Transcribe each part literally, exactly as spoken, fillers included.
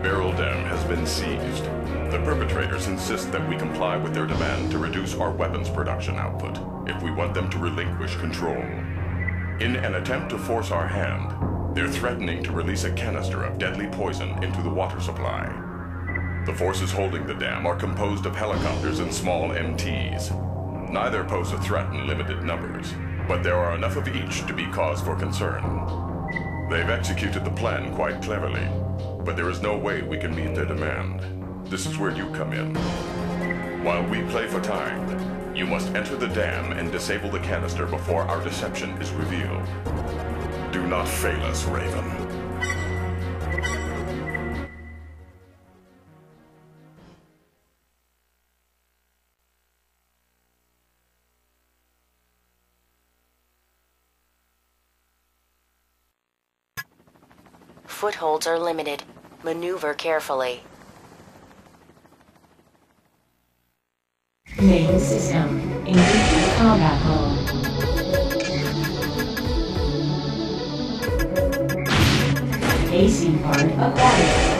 barrel dam has been seized. The perpetrators insist that we comply with their demand to reduce our weapons production output if we want them to relinquish control. In an attempt to force our hand, they're threatening to release a canister of deadly poison into the water supply. The forces holding the dam are composed of helicopters and small M Ts. Neither pose a threat in limited numbers, but there are enough of each to be cause for concern. They've executed the plan quite cleverly, but there is no way we can meet their demand. This is where you come in. While we play for time, you must enter the dam and disable the canister before our deception is revealed. Do not fail us, Raven. Footholds are limited. Maneuver carefully. Main system. Engaging combat mode. A C part acquired.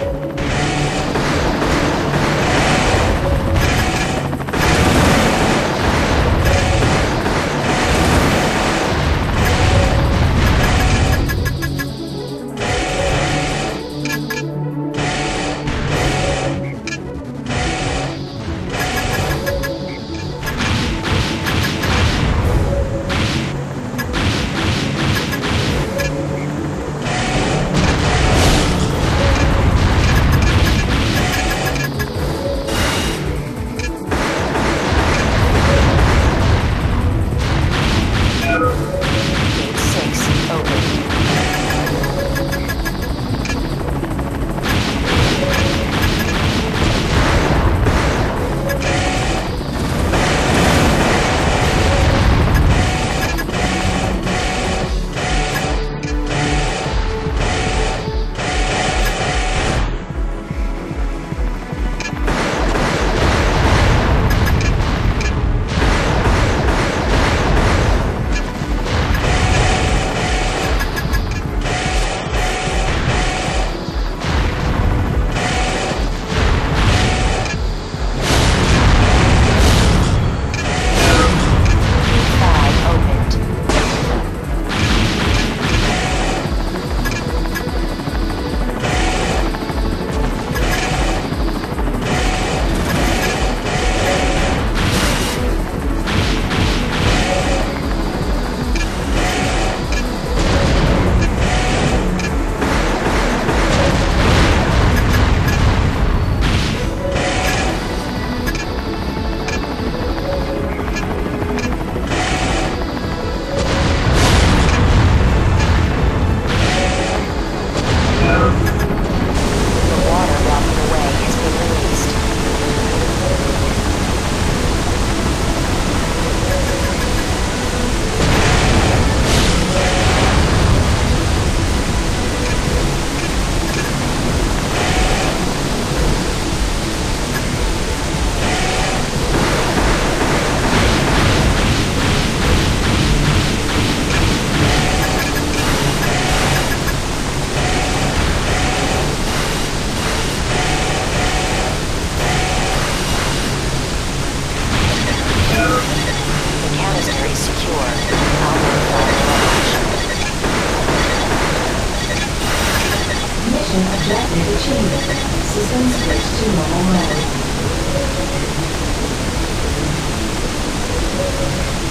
Objective achieved. System switch to normal mode.